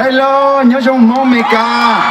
hello nhớ trong mong mẹ ca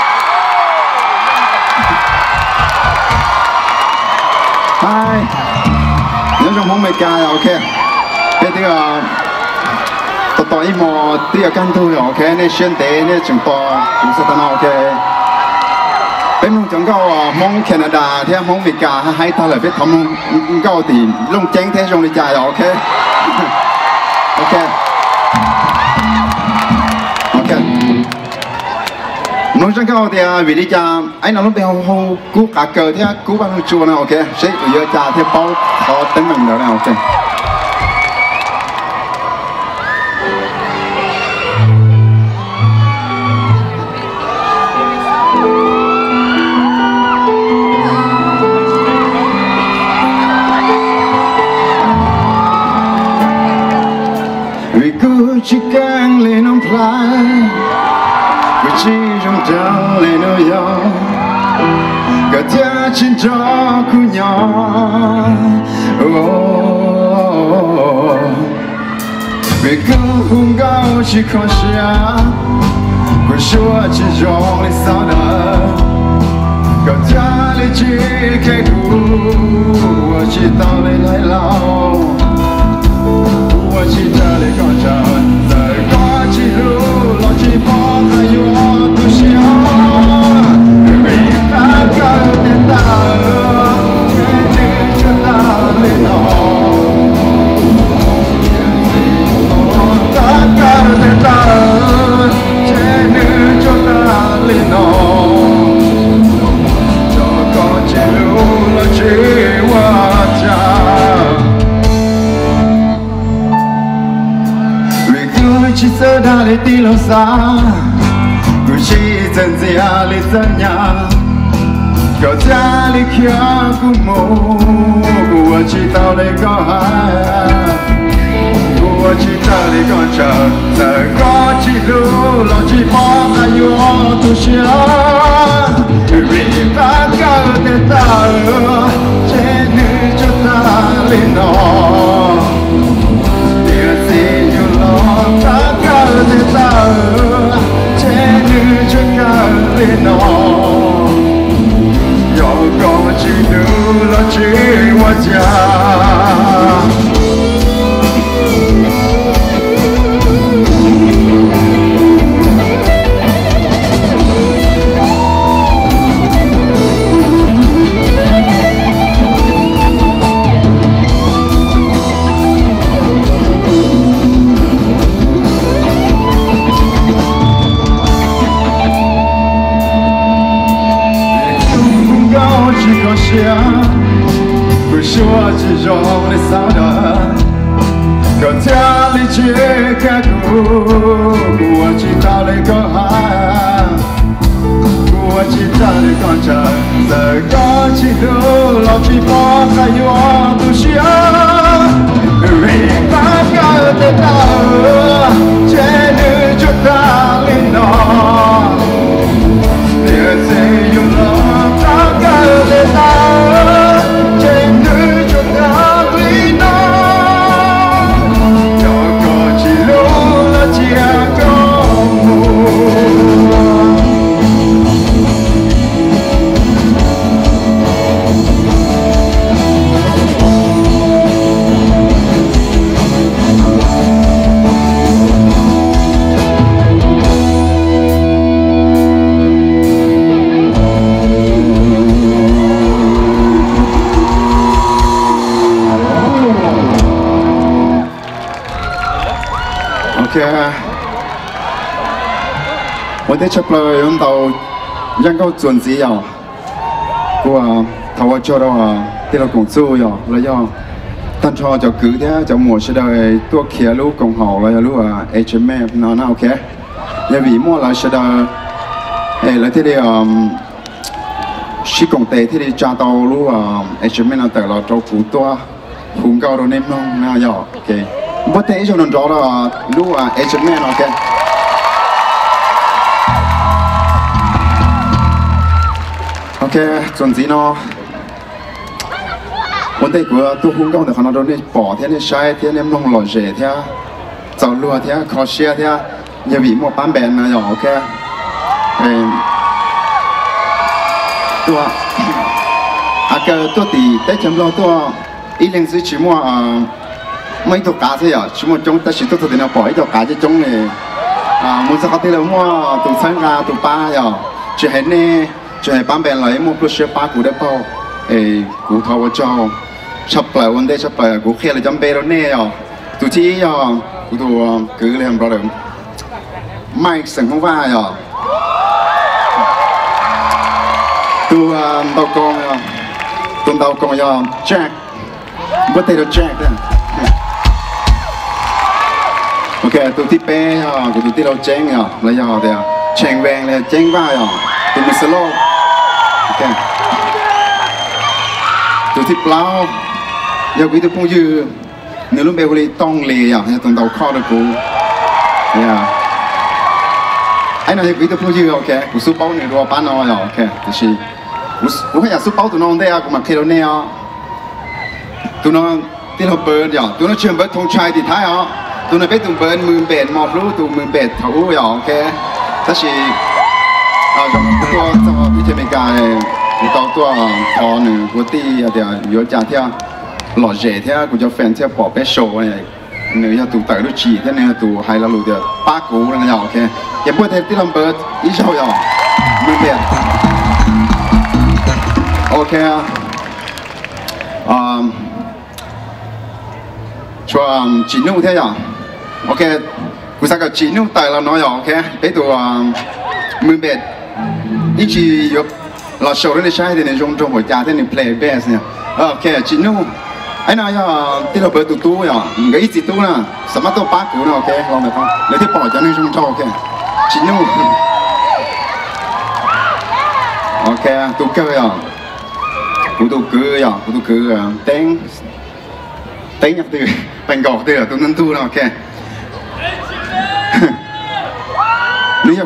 hi nhớ trong mong mẹ ca là ok bây giờ tôi mò tia căn thôi ok nên xuyên tế nên chúng ta cũng sẽ tao ok bên mình chúng có mong Canada theo mong Việt Nam hay ta là biết thăm có thì lông trắng thế trong đi chạy ok ok ok nói chúng có thì vì đi cha anh nói lúc bây giờ cú cả cờ thế cú bao nhiêu chua nào ok sẽ giờ cha theo bao họ tính mình đó nào ok chỉ càng lên ông plai, cứ chỉ trong trăng lên nơi gió, cả nhà trên gió cu nhỏ, vì cứ hung cao chỉ còn xa, cứ xua chỉ gió lên sao đó, cả nhà lên chỉ cái cũ, chỉ tao lên lại lao. Chỉ ta để con chờ, giờ có chỉ lu, lo chỉ bỏ thay vô tu sửa, vì ta cần đến ta, để cho ta lên nó, ta cần đến ta, để cho ta lên nó, cho có chỉ lu, lo chỉ qua cha. chỉ sợ đã lấy tí lâu xa, cứ chỉ dần dần lấy dần nhà, cậu cha lấy kia cũng mù, của chỉ tao lấy có hai, của chỉ ta lấy con chờ, giờ có chỉ lu, lo chỉ bỏ ta vô tu sửa, vì ta cao để ta trên nơi cho ta lên nó. Ta cao để ta ở trên nơi cho cao lên nó, giờ có chỉ đủ là chỉ qua cha. Cứ xua chỉ dòng lên sao đó, cậu cha lấy chiếc cá cũ, của chỉ tao lấy có hai, của chỉ ta lấy con chờ, giờ có chỉ đủ, lo chỉ bỏ khai vô tu sửa, vì ta cao để ta ở, trên nơi cho ta lên nó, để dễ dùng lo ta cao để ta ở, trên nơi cho ta lên nó, cho có chỉ lúc là chỉ có mù.我哋出嚟響度應該準時呀，我話頭我做到啊，啲老公做呀，嚟呀，但係就佢啲就冇識到多企路共好啦，路啊 HMF 嗱 OK， 因為冇嚟識到嚟啲啲施工地ที่揸到路啊 HMF 嗱，但係做好多紅膠到呢樣嗱呀 OK。不睇就能找到路啊 HMF OK。OK， 準時咯。我哋個都香港就看到啲薄天啲細天啲弄落熱天，走路天靠車天， giờ bị một bán bèn là ok tôi tôi thì tết chấm lo tôi ý lên dưới chỉ mua mấy tổ cá thế à chỉ mua trong ta chỉ tôi thì nó bỏ ít tổ cá cho trong này muốn sao có thể là mua tụ sáng ra tụ ba à chỉ hết nè chỉ hết bán bèn lại mua plus ba củ đẹp bao củ thau cho sắp lại vấn đề sắp lại củ kia là chấm bê đó nè à tụ chi à củ tụ cứ làm bao được mai sừng không vai à tụ tàu con à tụ tàu con à Jack bất tay đó Jack đó ok tụ tiếp bé à tụ tiếp đâu chén à lấy à thì chén vàng là chén vai à tụ mình solo ok tụ tiếp lao giờ quý tụ cũng như nếu lúc bé quý tông lì à tụ tàu kho được cũ yeah anh nói quý tụ cũng như ok cú số bao này đồ bán nó à ok thì gì cú hay là số bao tụ nó đây à cú mặc kilo này à tụ nóที่เราเปิดอย่างตัวนั้นเชื่อมเบิร์ดธงชัยติดท้ายอ๋อตัวนั้นเป็นตัวเบิร์ดมือเบสมอบรู้ตัวมือเบสเขาอย่างโอเคถ้าสิตัวที่จะมีการตัวพอหนึ่งกูตีเดี๋ยวอยู่จากที่หล่อเจ๋ที่กูจะแฟนที่ปอบเปโชเนี่ยเนื้อตัวเต๋อรู้จีที่เนี่ยตัวไฮลาลูเดียวป้ากูอะไรอย่างโอเคอย่าพูดที่เราเปิดอีโชอย่างมือเบสโอเคcho chỉ nung thế à ok cú sao cái chỉ nung tại là nói ok cái tụ mười bệt ít chỉ yok là show lên sai thì nên dùng trong hội trà thế nên play bass nè ok chỉ nung anh nói tí là bớt tụ tu à cái ít chỉ tu nè sắm tao bát cũ nè ok không được không lấy tiếp bỏ cho nên dùng cho ok chỉ nung ok tụ cơ à cú tụ cơ tên tính nhập từ bánh gọt từ ở tụi nâng tu nào ok nếu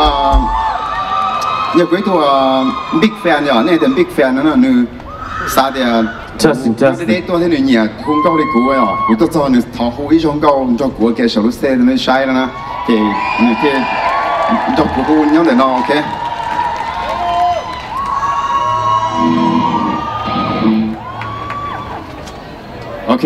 như quý tu big fan nhỏ này thì big fan nó là nữ sao thì để tôi thấy nữ nhỉ không câu đi cũ ấy cũ tôi cho nữ thọ hú ý trong câu cho cũ cái số xe nó sai rồi nè thì cho cũ hú nhau để nó ok ok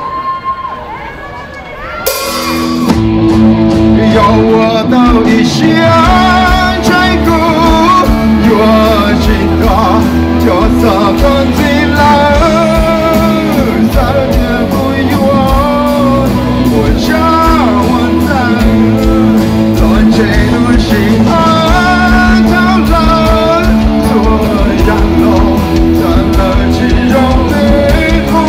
有我到一线摘谷，有几个就这份最难，三年不遗忘，我家我在，乱这段心安到了，做养老，咱们只有内部，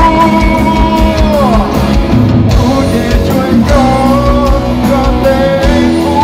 不敌转高。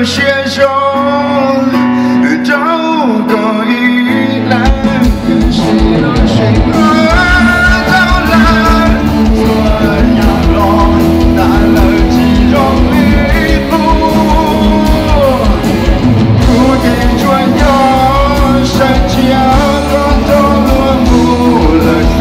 先生，找个依赖，可惜了谁和到来，所有落打了几种礼物，不停转悠，山脚都落幕了事。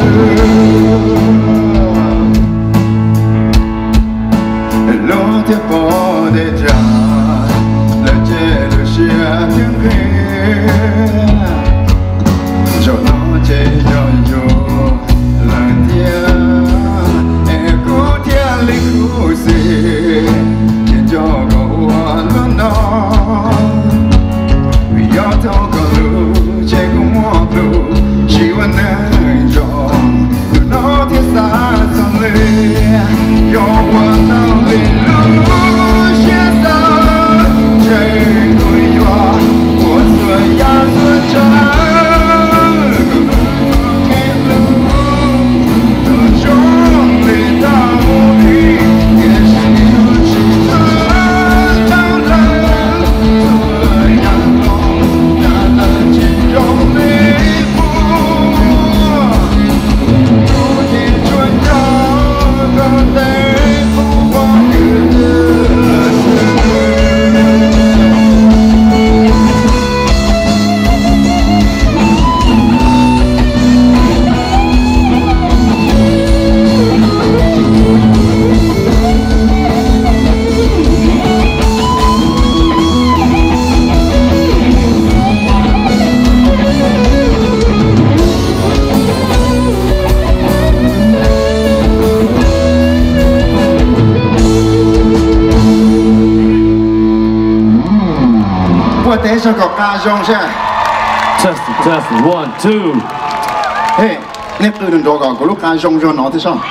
落天破的家。Để cho có ca rong xe. Test 1 2. Hey, nếp từ đừng đồ có lúc ca rong cho nó thế sao?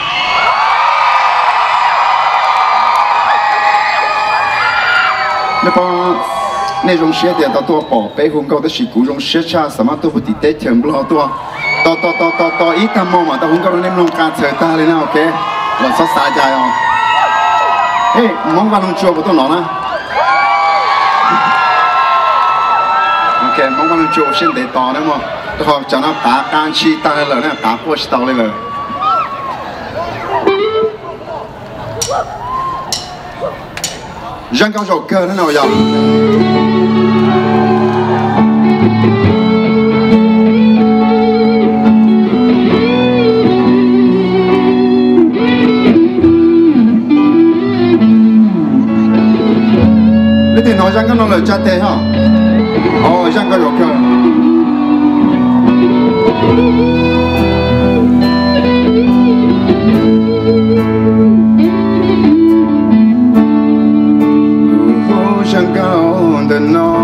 Nếu có nên rong xe thì tao tua bỏ bé không có tới chỉ cú rong xe cha, sao mà tôi phải tít tết thường lo tua. To ít tham mong mà tao không có nên long ca chờ ta lên nào, ok? Là sát sai dài không? Hey, mong vào long chùa của tôi nó nè. Mong con chùa xin để tỏ đấy mà, tôi học cho nó cả can chi ta lên này cả qua chi tao lên rồi. Dân cao rổ cơ thế nào vậy? Lấy tiền nói dân cao nó lời cha tê hả? Ồ, dân cao rổ cơ. Dân cao tên nó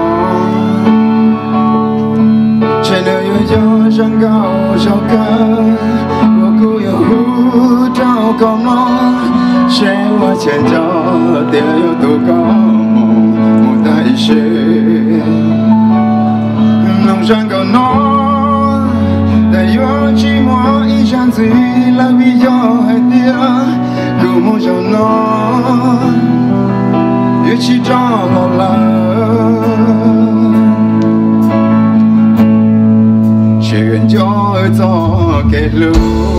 trên đời yêu cho dân cao sao cơ của cô yêu hú trao con nó sẽ qua trên cho tiếng yêu tụ có một đại sĩ lòng dân cao nó để yêu chỉ muốn ý chẳng gì là vì do hai tiếng cứ muốn cho nó yêu chỉ cho lo lắng chuyện cho kể lu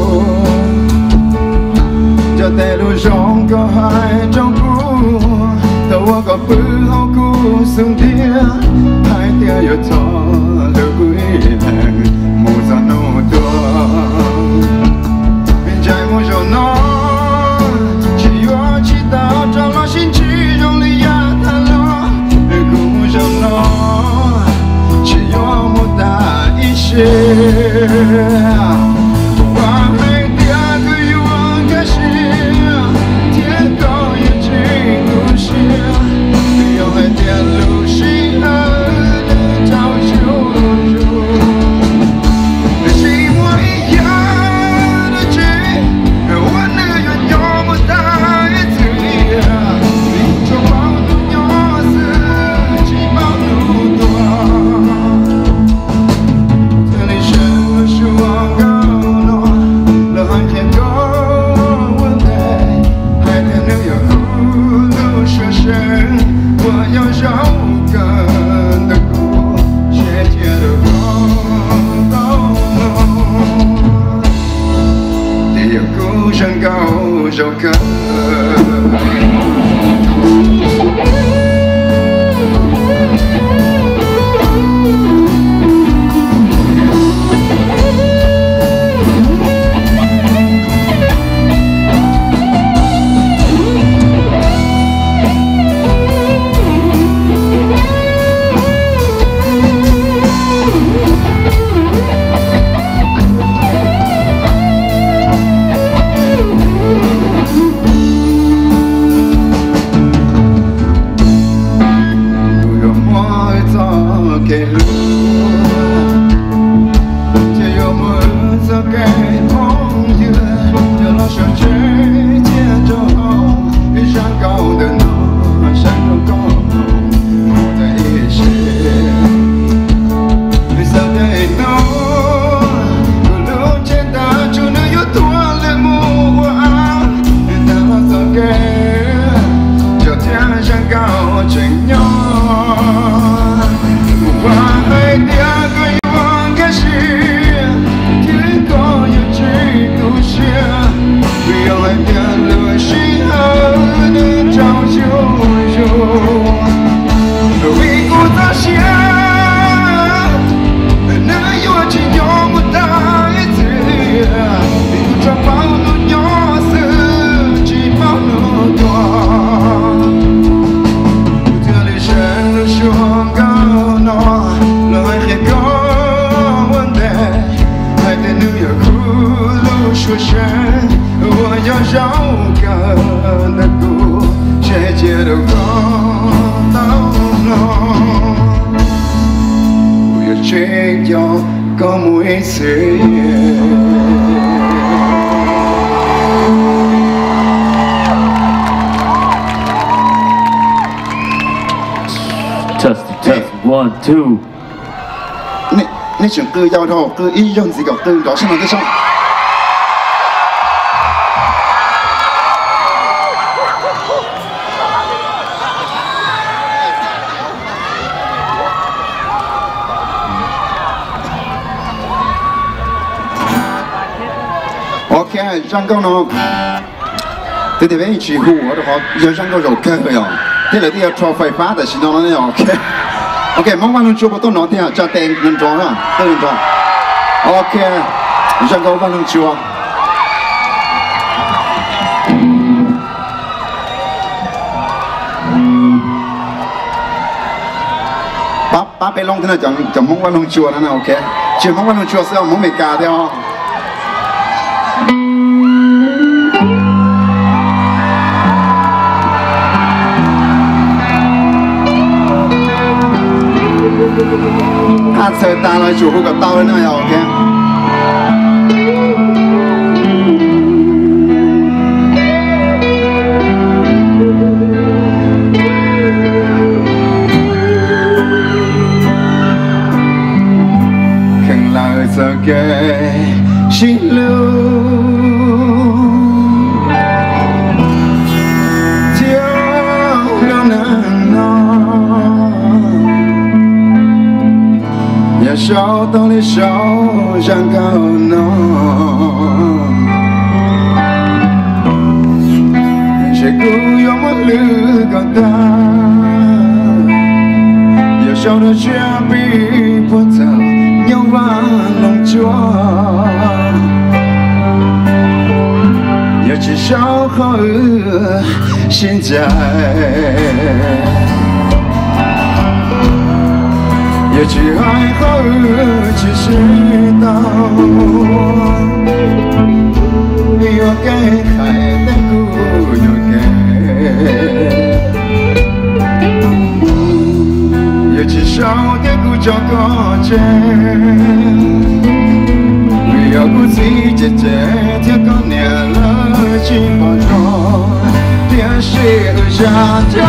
cho tê lu trong có hai trong cũ tàu có bự hậu cũ sương tia hai tia yêu cho lu quý hàng một giờ nô tua bên trái một giờ nó chỉ yêu chỉ tao cho nó xin chỉ trong lý chỉ có một ta ý sẽ qua hai tia cứ yêu cái gì thiên có yêu chỉ tu sửa yêu hai tia lưu sĩ ở để trao chiều 要绕个的路，世界的高，你要孤身高手个。 Test, 1, 2. 那首歌叫做歌一样子个歌，老师们在唱。OK， 让够呢，你哋俾住户我哋學，要讓夠肉嘅佢啊，啲嚟啲有坐廢花嘅，先到呢樣 OK， mong văn chua tôi nói theo cho tên nhân chó ha, tên nhân chó. OK， 讓夠văn chua. Bác bé long thế nào chẳng mong văn chua nữa nào OK. Chỉ mong văn chua sao mong mày cà theo. Hát sợ ta lại chủ hút gặp tao lên này OK. Khăn lời giờ kề xin lưu sao tao lấy sao chẳng cao nó sẽ cứ giống mất lửa còn ta giờ sao nó chưa bị buồn thầu nhau vang lòng chúa giờ chỉ sao khó xin dài也只爱好只是道，有给海的故有给，也至少的故叫个真，有故自己姐天个年了几把钟，电视上的。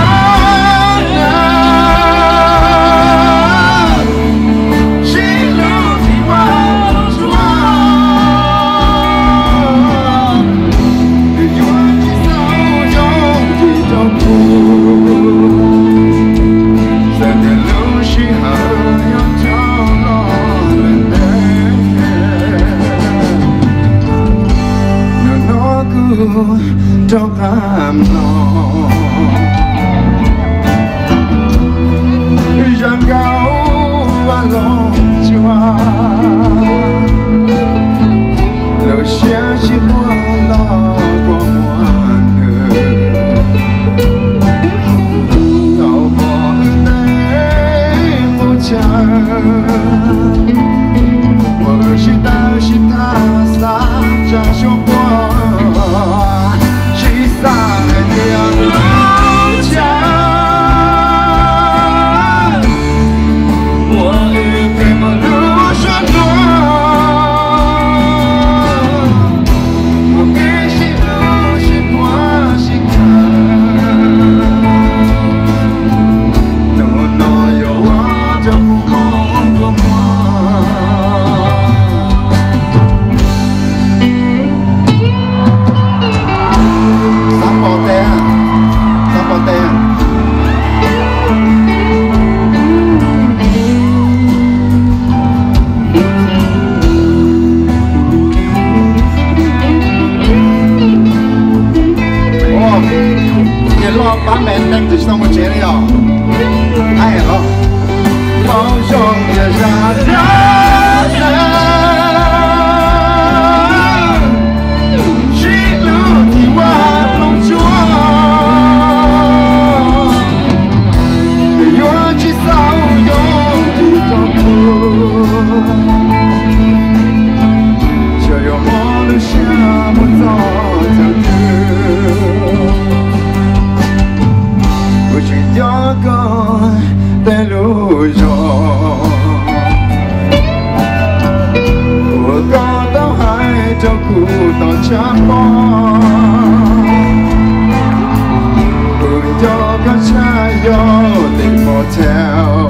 làm lo rằng gấu và lòng chua lời xe chỉ buồn lo của muôn người tàu bỏ đây một trời vừa chỉ ta xa cha cho qua chỉ xa tiếng cha bán mẹ đang từ trong một chế này rồi hay hả bao trong nhà ra chỉ lưu thì qua lòng chúa yêu chỉ sao yêu thì trong chờ yêu mong được xa một gió theo gió có tên lối gió của con tao hai trong cụ tao chăm bó cùng cho con trai gió tình một theo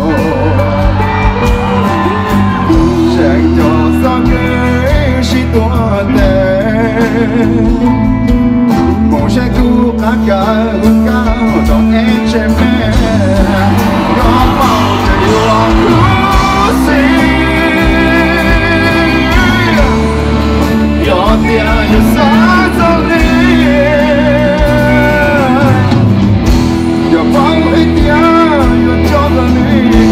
chẳng cho gió cưới chỉ tua tên một trái cú cá hướng cao cho HMF có bao giờ yêu cú xin yo tia yo sa cho đi yo bao hết tia yo cho ta đi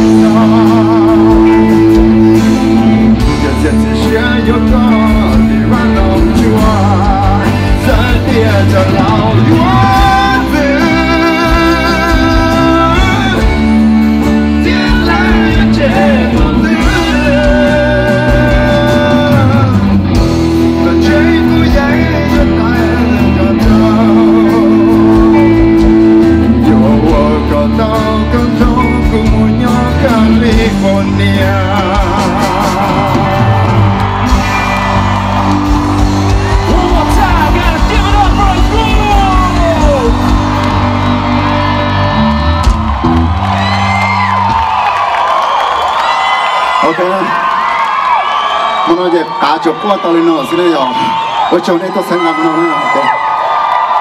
yo chết chỉ yo có đi ra lòng chúa giờ tia cho lão ok mình nói về cả chục qua tao lên nó xin đây rồi ở chỗ này tôi sẽ làm nó ok